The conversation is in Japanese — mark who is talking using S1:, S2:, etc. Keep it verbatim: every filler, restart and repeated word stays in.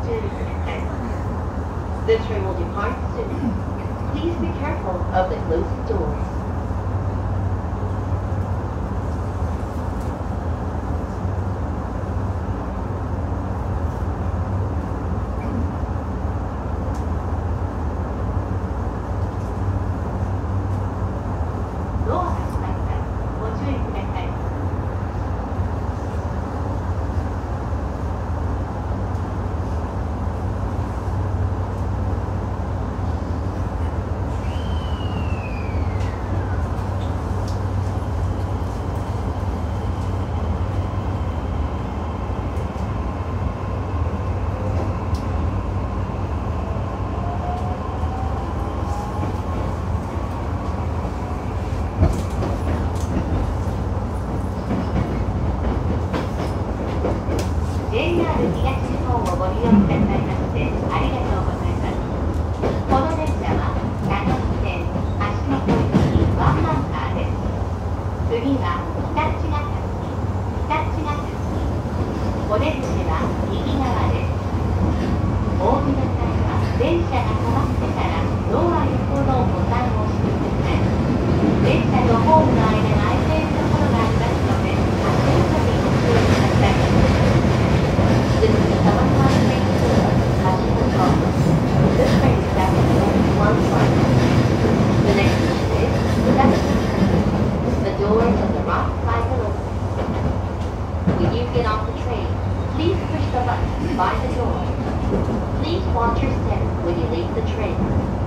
S1: 注意ください。The train will depart soon. Please be careful of the closing doors. ドアが閉まった。ご注意ください。ジェイアール 東日本をご利用くださいましてありがとうございます。この電車は長野線芦ノ湖行きワンマンカーです。次はひたちなか市、ひたちなか市。お出口は右側です。お降りの際は電車が止まってからドア横のボタンを押してください。電車とホームの間が空いているところがありますので足元にご注意ください。This is the Tamaha train to Hashimoto. This train is stopping at one side. The next station is Fudachi. The doors on the right side will open. When you get off the train, please push the button by the door. Please watch your step when you leave the train.